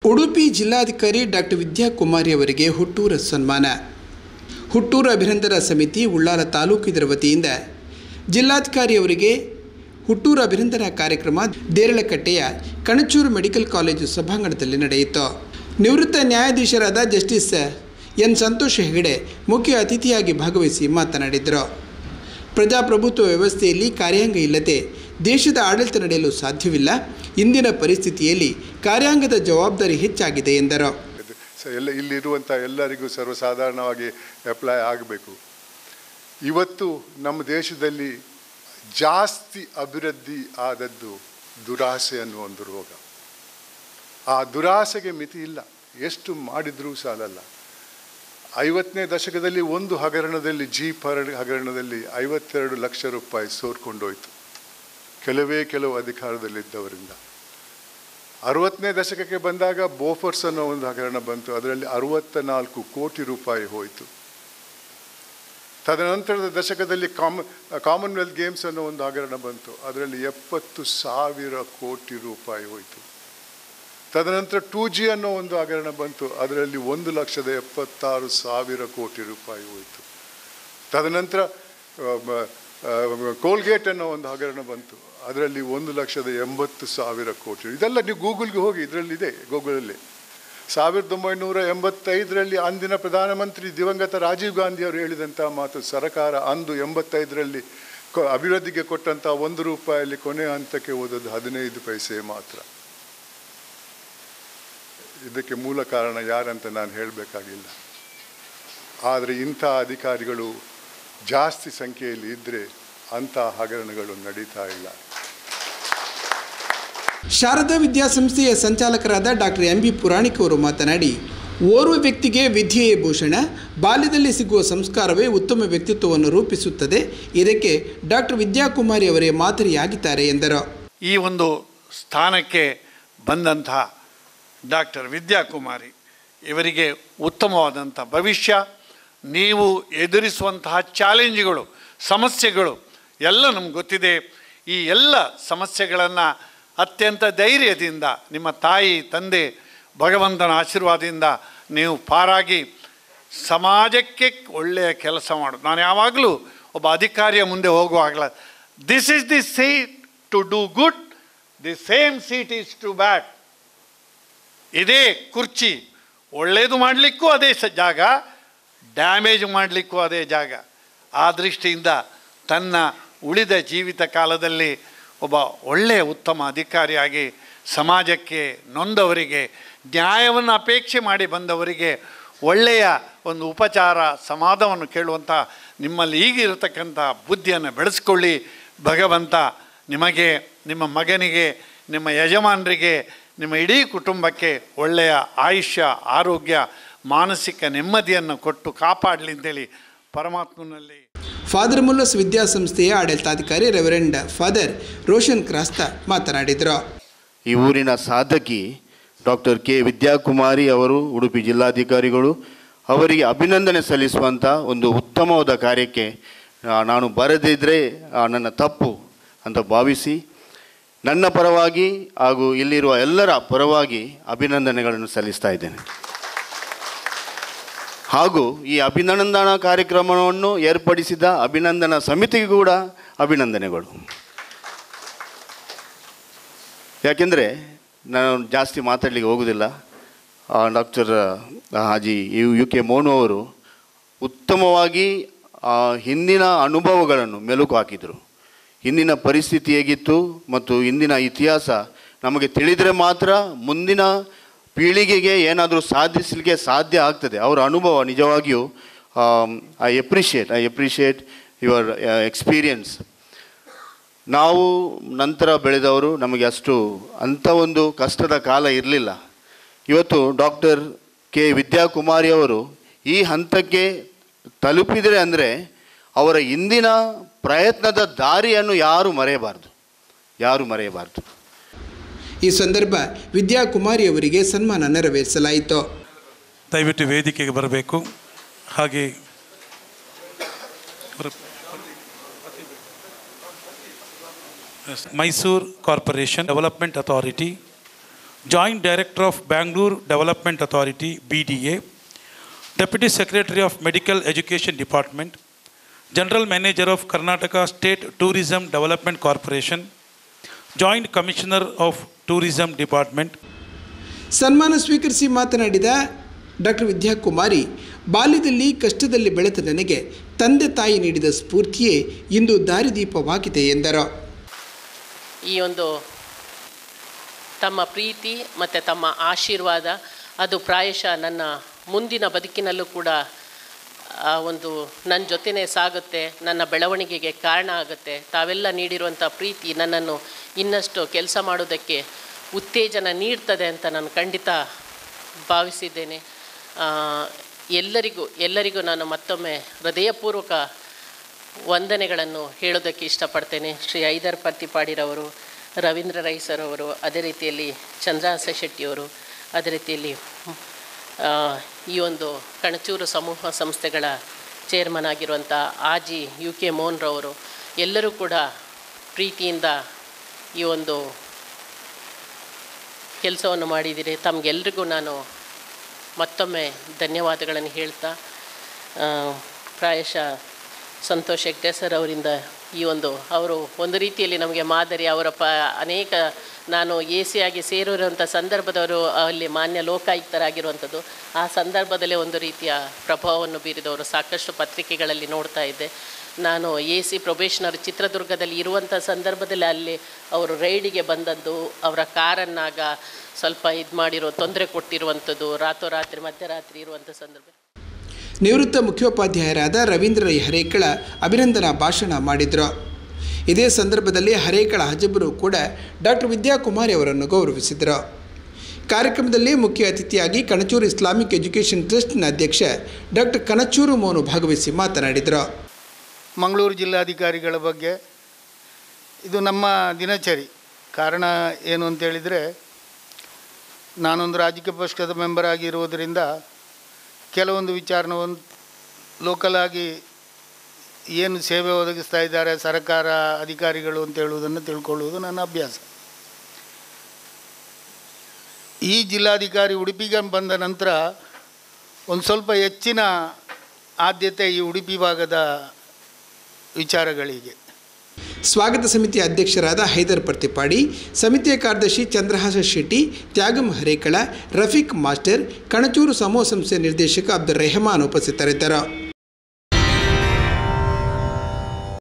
ಉಡುಪಿ ಜಿಲ್ಲಾಧಿಕಾರಿ ಡಾಕ್ಟರ್ ವಿದ್ಯಾಕುಮಾರಿ ಅವರಿಗೆ ಹುಟ್ಟೂರ ಸನ್ಮಾನ. ಹುಟ್ಟೂರು ಅಭಿನಂದನಾ ಸಮಿತಿ ಉಳ್ಳಾಲ ತಾಲೂಕು ಇದರ ವತಿಯಿಂದ ಜಿಲ್ಲಾಧಿಕಾರಿ ಅವರಿಗೆ ಹುಟ್ಟೂರು ಅಭಿನಂದನಾ ಕಾರ್ಯಕ್ರಮ ದೇರಳಕಟ್ಟೆಯ ಕಣಚೂರು ಮೆಡಿಕಲ್ ಕಾಲೇಜು ಸಭಾಂಗಣದಲ್ಲಿ ನಡೆಯಿತು. ನಿವೃತ್ತ ನ್ಯಾಯಾಧೀಶರಾದ ಜಸ್ಟಿಸ್ ಎನ್ ಸಂತೋಷ್ ಹೆಗಡೆ ಮುಖ್ಯ ಅತಿಥಿಯಾಗಿ ಭಾಗವಹಿಸಿ ಮಾತನಾಡಿದರು. ಪ್ರಜಾಪ್ರಭುತ್ವ ವ್ಯವಸ್ಥೆಯಲ್ಲಿ ಕಾರ್ಯಾಂಗ ಇಲ್ಲದೆ ದೇಶದ ಆಡಳಿತ ನಡೆಯಲು ಸಾಧ್ಯವಿಲ್ಲ. ಇಂದಿನ ಪರಿಸ್ಥಿತಿಯಲ್ಲಿ ಕಾರ್ಯಾಂಗದ ಜವಾಬ್ದಾರಿ ಹೆಚ್ಚಾಗಿದೆ ಎಂದರು. ಇಲ್ಲಿರುವಂಥ ಎಲ್ಲರಿಗೂ ಸರ್ವಸಾಧಾರಣವಾಗಿ ಅಪ್ಲೈ ಆಗಬೇಕು. ಇವತ್ತು ನಮ್ಮ ದೇಶದಲ್ಲಿ ಜಾಸ್ತಿ ಅಭಿವೃದ್ಧಿ ಆದದ್ದು ದುರಾಸೆ ಅನ್ನುವ ಒಂದು ರೋಗ. ಆ ದುರಾಸೆಗೆ ಮಿತಿ ಇಲ್ಲ, ಎಷ್ಟು ಮಾಡಿದರೂ ಸಾಲಲ್ಲ. 50ನೇ ದಶಕದಲ್ಲಿ ಒಂದು ಹಗರಣದಲ್ಲಿ ಜೀಪ್ ಹಗರಣದಲ್ಲಿ 52 ಲಕ್ಷ ರೂಪಾಯಿ ಸೋರ್ಕೊಂಡೋಯ್ತು ಕೆಲವು ಅಧಿಕಾರದಲ್ಲಿದ್ದವರಿಂದ. 60ನೇ ದಶಕಕ್ಕೆ ಬಂದಾಗ ಬೋಫರ್ಸ್ ಅನ್ನೋ ಒಂದು ಹಗರಣ ಬಂತು, ಅದರಲ್ಲಿ 64 ಕೋಟಿ ರೂಪಾಯಿ ಹೋಯಿತು. ತದನಂತರದ ದಶಕದಲ್ಲಿ ಕಾಮನ್ವೆಲ್ತ್ ಗೇಮ್ಸ್ ಅನ್ನೋ ಒಂದು ಹಗರಣ ಬಂತು, ಅದರಲ್ಲಿ 70,000 ಕೋಟಿ ರೂಪಾಯಿ ಹೋಯಿತು. ತದನಂತರ 2G ಅನ್ನೋ ಒಂದು ಹಗರಣ ಬಂತು, ಅದರಲ್ಲಿ 1,76,000 ಕೋಟಿ ರೂಪಾಯಿ ಹೋಯಿತು. ತದನಂತರ ಕೋಲ್ಗೇಟ್ ಅನ್ನೋ ಒಂದು ಹಗರಣ ಬಂತು, ಅದರಲ್ಲಿ 1,80,000 ಕೋಟಿ. ಇದೆಲ್ಲ ನೀವು ಗೂಗಲ್ಗೆ ಹೋಗಿ, ಇದರಲ್ಲಿದೆ ಗೂಗಲಲ್ಲಿ. 1985ರಲ್ಲಿ ಅಂದಿನ ಪ್ರಧಾನಮಂತ್ರಿ ದಿವಂಗತ ರಾಜೀವ್ ಗಾಂಧಿ ಅವರು ಹೇಳಿದಂಥ ಮಾತು, ಸರ್ಕಾರ ಅಂದು 85ರಲ್ಲಿ ಅಭಿವೃದ್ಧಿಗೆ ಕೊಟ್ಟಂಥ 1 ರೂಪಾಯಲ್ಲಿ ಕೊನೆಯ ಹಂತಕ್ಕೆ ಓದೋದು 15 ಪೈಸೆ ಮಾತ್ರ. ಇದಕ್ಕೆ ಮೂಲ ಕಾರಣ ಯಾರಂತ ನಾನು ಹೇಳಬೇಕಾಗಿಲ್ಲ. ಆದರೆ ಇಂಥ ಅಧಿಕಾರಿಗಳು ಜಾಸ್ತಿ ಸಂಖ್ಯೆಯಲ್ಲಿ ಇದ್ದರೆ ಅಂಥ ಹಗರಣಗಳು ನಡೀತಾ ಇಲ್ಲ. ಶಾರದಾ ವಿದ್ಯಾಸಂಸ್ಥೆಯ ಸಂಚಾಲಕರಾದ ಡಾಕ್ಟರ್ MB ಪುರಾಣಿಕ್ ಅವರು ಮಾತನಾಡಿ, ಓರ್ವ ವ್ಯಕ್ತಿಗೆ ವಿದ್ಯೆಯೇ ಭೂಷಣ, ಬಾಲ್ಯದಲ್ಲಿ ಸಿಗುವ ಸಂಸ್ಕಾರವೇ ಉತ್ತಮ ವ್ಯಕ್ತಿತ್ವವನ್ನು ರೂಪಿಸುತ್ತದೆ. ಇದಕ್ಕೆ ಡಾಕ್ಟರ್ ವಿದ್ಯಾಕುಮಾರಿ ಅವರೇ ಮಾದರಿಯಾಗಿದ್ದಾರೆ ಎಂದರು. ಈ ಒಂದು ಸ್ಥಾನಕ್ಕೆ ಬಂದಂತಹ ಡಾಕ್ಟರ್ ವಿದ್ಯಾಕುಮಾರಿ ಇವರಿಗೆ ಉತ್ತಮವಾದಂಥ ಭವಿಷ್ಯ. ನೀವು ಎದುರಿಸುವಂತಹ ಚಾಲೆಂಜ್ಗಳು, ಸಮಸ್ಯೆಗಳು ಎಲ್ಲ ನಮ್ಗೆ ಗೊತ್ತಿದೆ. ಈ ಎಲ್ಲ ಸಮಸ್ಯೆಗಳನ್ನು ಅತ್ಯಂತ ಧೈರ್ಯದಿಂದ ನಿಮ್ಮ ತಾಯಿ ತಂದೆ ಭಗವಂತನ ಆಶೀರ್ವಾದದಿಂದ ನೀವು ಪಾರಾಗಿ ಸಮಾಜಕ್ಕೆ ಒಳ್ಳೆಯ ಕೆಲಸ ಮಾಡೋದು. ನಾನು ಯಾವಾಗಲೂ ಒಬ್ಬ ಅಧಿಕಾರಿಯ ಮುಂದೆ ಹೋಗುವಾಗಲ, this is the seat to do good, the same seat is to bad. ಇದೇ ಕುರ್ಚಿ ಒಳ್ಳೆಯದು ಮಾಡಲಿಕ್ಕೂ ಅದೇ ಜಾಗ, ಡ್ಯಾಮೇಜ್ ಮಾಡಲಿಕ್ಕೂ ಅದೇ ಜಾಗ. ಆ ದೃಷ್ಟಿಯಿಂದ ತನ್ನ ಉಳಿದ ಜೀವಿತ ಕಾಲದಲ್ಲಿ ಒಬ್ಬ ಒಳ್ಳೆಯ ಉತ್ತಮ ಅಧಿಕಾರಿಯಾಗಿ ಸಮಾಜಕ್ಕೆ, ನೊಂದವರಿಗೆ, ನ್ಯಾಯವನ್ನು ಅಪೇಕ್ಷೆ ಮಾಡಿ ಬಂದವರಿಗೆ ಒಳ್ಳೆಯ ಒಂದು ಉಪಚಾರ ಸಂವಾದವನ್ನು ಕೇಳುವಂಥ ನಿಮ್ಮಲ್ಲಿ ಈಗಿರತಕ್ಕಂಥ ಬುದ್ಧಿಯನ್ನು ಬೆಳೆಸ್ಕೊಳ್ಳಿ. ಭಗವಂತ ನಿಮಗೆ, ನಿಮ್ಮ ಮಗನಿಗೆ, ನಿಮ್ಮ ಯಜಮಾನರಿಗೆ, ನಿಮ್ಮ ಇಡೀ ಕುಟುಂಬಕ್ಕೆ ಒಳ್ಳೆಯ ಆಯುಷ್ಯ, ಆರೋಗ್ಯ, ಮಾನಸಿಕ ನೆಮ್ಮದಿಯನ್ನು ಕೊಟ್ಟು ಕಾಪಾಡಲಿ ಅಂತೇಳಿ ಪರಮಾತ್ಮನಲ್ಲಿ. ಫಾದರ್ ಮುಲ್ಲಸ್ ವಿದ್ಯಾಸಂಸ್ಥೆಯ ಆಡಳಿತಾಧಿಕಾರಿ ರೆವರೆಂಡ್ ಫಾದರ್ ರೋಷನ್ ಕ್ರಾಸ್ತಾ ಮಾತನಾಡಿದರು. ಈ ಊರಿನ ಸಾಧಕಿ ಡಾಕ್ಟರ್ ಕೆ ವಿದ್ಯಾಕುಮಾರಿ ಅವರು, ಉಡುಪಿ ಜಿಲ್ಲಾಧಿಕಾರಿಗಳು ಅವರಿಗೆ ಅಭಿನಂದನೆ ಸಲ್ಲಿಸುವಂಥ ಒಂದು ಉತ್ತಮವಾದ ಕಾರ್ಯಕ್ಕೆ ನಾನು ಬರದಿದ್ದರೆ ನನ್ನ ತಪ್ಪು ಅಂತ ಭಾವಿಸಿ ನನ್ನ ಪರವಾಗಿ ಹಾಗೂ ಇಲ್ಲಿರುವ ಎಲ್ಲರ ಪರವಾಗಿ ಅಭಿನಂದನೆಗಳನ್ನು ಸಲ್ಲಿಸ್ತಾ ಇದ್ದೇನೆ. ಹಾಗೂ ಈ ಅಭಿನಂದನಾ ಕಾರ್ಯಕ್ರಮವನ್ನು ಏರ್ಪಡಿಸಿದ ಅಭಿನಂದನಾ ಸಮಿತಿಗೂ ಕೂಡ ಅಭಿನಂದನೆಗಳು. ಯಾಕೆಂದರೆ ನಾನು ಜಾಸ್ತಿ ಮಾತಾಡಲಿಕ್ಕೆ ಹೋಗೋದಿಲ್ಲ. ಡಾಕ್ಟರ್ ಹಾಜಿ UK ಮೋನು ಅವರು ಉತ್ತಮವಾಗಿ ಹಿಂದಿನ ಅನುಭವಗಳನ್ನು ಮೆಲುಕು ಹಾಕಿದರು. ಹಿಂದಿನ ಪರಿಸ್ಥಿತಿ ಹೇಗಿತ್ತು ಮತ್ತು ಇಂದಿನ ಇತಿಹಾಸ ನಮಗೆ ತಿಳಿದರೆ ಮಾತ್ರ ಮುಂದಿನ ಪೀಳಿಗೆಗೆ ಏನಾದರೂ ಸಾಧಿಸಲಿಕ್ಕೆ ಸಾಧ್ಯ ಆಗ್ತದೆ. ಅವರ ಅನುಭವ ನಿಜವಾಗಿಯೂ ಐ ಅಪ್ರಿಷಿಯೇಟ್ ಯುವರ್ ಎಕ್ಸ್ಪೀರಿಯನ್ಸ್. ನಾವು ನಂತರ ಬೆಳೆದವರು, ನಮಗೆ ಅಂಥ ಒಂದು ಕಷ್ಟದ ಕಾಲ ಇರಲಿಲ್ಲ. ಇವತ್ತು ಡಾಕ್ಟರ್ ಕೆ ವಿದ್ಯಾಕುಮಾರಿ ಅವರು ಈ ಹಂತಕ್ಕೆ ತಲುಪಿದರೆ ಅಂದರೆ ಅವರ ಇಂದಿನ ಪ್ರಯತ್ನದ ದಾರಿಯನ್ನು ಯಾರೂ ಮರೆಯಬಾರದು. ಈ ಸಂದರ್ಭ ವಿದ್ಯಾಕುಮಾರಿ ಅವರಿಗೆ ಸನ್ಮಾನ ನೆರವೇರಿಸಲಾಯಿತು. ದಯವಿಟ್ಟು ವೇದಿಕೆಗೆ ಬರಬೇಕು. ಹಾಗೆ Mysuru corporation development authority Joint Director of Bangalore Development Authority, BDA, Deputy Secretary of Medical Education Department, General Manager of Karnataka State Tourism Development Corporation, Joint Commissioner of Tourism Department. ಸನ್ಮಾನ ಸ್ವೀಕರಿಸಿ ಮಾತನಾಡಿದ ಡಾಕ್ಟರ್ ವಿದ್ಯಾಕುಮಾರಿ, ಬಾಲ್ಯದಲ್ಲಿ ಕಷ್ಟದಲ್ಲಿ ಬೆಳೆದ ನನಗೆ ತಂದೆ ತಾಯಿ ನೀಡಿದ ಸ್ಫೂರ್ತಿಯೇ ಇಂದು ದಾರಿದೀಪವಾಗಿದೆ ಎಂದರು. ಈ ಒಂದು ತಮ್ಮ ಪ್ರೀತಿ ಮತ್ತು ತಮ್ಮ ಆಶೀರ್ವಾದ ಅದು ಪ್ರಾಯಶಃ ನನ್ನ ಮುಂದಿನ ಬದುಕಿನಲ್ಲೂ ಕೂಡ ಒಂದು ನನ್ನ ಜೊತೆನೇ ಸಾಗುತ್ತೆ, ನನ್ನ ಬೆಳವಣಿಗೆಗೆ ಕಾರಣ ಆಗುತ್ತೆ. ತಾವೆಲ್ಲ ನೀಡಿರುವಂಥ ಪ್ರೀತಿ ನನ್ನನ್ನು ಇನ್ನಷ್ಟು ಕೆಲಸ ಮಾಡೋದಕ್ಕೆ ಉತ್ತೇಜನ ನೀಡ್ತದೆ ಅಂತ ನಾನು ಖಂಡಿತ ಭಾವಿಸಿದ್ದೇನೆ. ಎಲ್ಲರಿಗೂ ನಾನು ಮತ್ತೊಮ್ಮೆ ಹೃದಯಪೂರ್ವಕ ವಂದನೆಗಳನ್ನು ಹೇಳೋದಕ್ಕೆ ಇಷ್ಟಪಡ್ತೇನೆ. ಶ್ರೀ ಐದರ್ ಪರ್ತಿಪಾಡಿರವರು, ರವೀಂದ್ರ ರೈ ಸರ್ ಅವರು, ಅದೇ ರೀತಿಯಲ್ಲಿ ಚಂದ್ರಹಾಸ ಶೆಟ್ಟಿಯವರು, ಅದೇ ರೀತಿಯಲ್ಲಿ ಈ ಒಂದು ಕಣಚೂರು ಸಮೂಹ ಸಂಸ್ಥೆಗಳ ಚೇರ್ಮನ್ ಆಗಿರುವಂಥ ಆಜಿ UK ಮೋಹನ್ರವರು ಎಲ್ಲರೂ ಕೂಡ ಪ್ರೀತಿಯಿಂದ ಈ ಒಂದು ಕೆಲಸವನ್ನು ಮಾಡಿದ್ದೀರಿ. ತಮಗೆಲ್ರಿಗೂ ನಾನು ಮತ್ತೊಮ್ಮೆ ಧನ್ಯವಾದಗಳನ್ನು ಹೇಳ್ತಾ, ಪ್ರಾಯಶಃ ಸಂತೋಷ್ ಹೆಗ್ಡೆ ಸರ್ ಅವರಿಂದ ಅವರು ಒಂದು ರೀತಿಯಲ್ಲಿ ನಮಗೆ ಮಾದರಿ. ಅವರ ಅನೇಕ ನಾನು AC ಆಗಿ ಸೇರಿರುವಂಥ ಸಂದರ್ಭದವರು ಅಲ್ಲಿ ಮಾನ್ಯ ಲೋಕಾಯುಕ್ತರಾಗಿರುವಂಥದ್ದು, ಆ ಸಂದರ್ಭದಲ್ಲೇ ಒಂದು ರೀತಿಯ ಪ್ರಭಾವವನ್ನು ಬೀರಿದವರು. ಸಾಕಷ್ಟು ಪತ್ರಿಕೆಗಳಲ್ಲಿ ನೋಡ್ತಾ ಇದ್ದೆ. ನಾನು AC ಪ್ರೊಬೇಷನರ್ ಚಿತ್ರದುರ್ಗದಲ್ಲಿ ಇರುವಂಥ ಸಂದರ್ಭದಲ್ಲಿ ಅಲ್ಲಿ ಅವರು ರೈಡಿಗೆ ಬಂದದ್ದು, ಅವರ ಕಾರನ್ನಾಗ ಸ್ವಲ್ಪ ತೊಂದರೆ ಕೊಟ್ಟಿರುವಂಥದ್ದು, ರಾತ್ರೋರಾತ್ರಿ ಮಧ್ಯರಾತ್ರಿ ಇರುವಂಥ ಸಂದರ್ಭ. ನಿವೃತ್ತ ಮುಖ್ಯೋಪಾಧ್ಯಾಯರಾದ ರವೀಂದ್ರ ರೈ ಹರೇಕಳ ಅಭಿನಂದನಾ ಭಾಷಣ ಮಾಡಿದರು. ಇದೇ ಸಂದರ್ಭದಲ್ಲಿ ಹರೇಕಳ ಹಜಬರು ಕೂಡ ಡಾಕ್ಟರ್ ವಿದ್ಯಾಕುಮಾರಿ ಅವರನ್ನು ಗೌರವಿಸಿದರು. ಕಾರ್ಯಕ್ರಮದಲ್ಲಿ ಮುಖ್ಯ ಅತಿಥಿಯಾಗಿ ಕಣಚೂರು ಇಸ್ಲಾಮಿಕ್ ಎಜುಕೇಷನ್ ಟ್ರಸ್ಟ್ನ ಅಧ್ಯಕ್ಷ ಡಾಕ್ಟರ್ ಕಣಚೂರು ಮೋನು ಭಾಗವಹಿಸಿ ಮಾತನಾಡಿದರು. ಮಂಗಳೂರು ಜಿಲ್ಲಾಧಿಕಾರಿಗಳ ಬಗ್ಗೆ ಇದು ನಮ್ಮ ದಿನಚರಿ. ಕಾರಣ ಏನು ಅಂತೇಳಿದರೆ, ನಾನೊಂದು ರಾಜಕೀಯ ಪಕ್ಷದ ಮೆಂಬರ್ ಆಗಿರುವುದರಿಂದ ಕೆಲವೊಂದು ವಿಚಾರವನ್ನು ಲೋಕಲಾಗಿ ಏನು ಸೇವೆ ಒದಗಿಸ್ತಾ ಇದ್ದಾರೆ ಸರ್ಕಾರ ಅಧಿಕಾರಿಗಳು ಅಂತ ಹೇಳುವುದನ್ನು ತಿಳ್ಕೊಳ್ಳುವುದು ನನ್ನ ಅಭ್ಯಾಸ. ಈ ಜಿಲ್ಲಾಧಿಕಾರಿ ಉಡುಪಿಗೆ ಬಂದ ನಂತರ ಒಂದು ಸ್ವಲ್ಪ ಹೆಚ್ಚಿನ ಆದ್ಯತೆ ಈ ಉಡುಪಿ ಭಾಗದ ವಿಚಾರಗಳಿಗೆ. ಸ್ವಾಗತ ಸಮಿತಿಯ ಅಧ್ಯಕ್ಷರಾದ ಹೈದರ್ ಪರ್ತಿಪಾಡಿ, ಸಮಿತಿಯ ಕಾರ್ಯದರ್ಶಿ ಚಂದ್ರಹಾಸ ಶೆಟ್ಟಿ, ತ್ಯಾಗಂ ಹರೇಕಳ, ರಫೀಕ್ ಮಾಸ್ಟರ್, ಕಣಚೂರು ಸಮೂಹ ಸಂಸ್ಥೆ ನಿರ್ದೇಶಕ ಅಬ್ದುಲ್ ರೆಹಮಾನ್ ಉಪಸ್ಥಿತರಿದ್ದರು.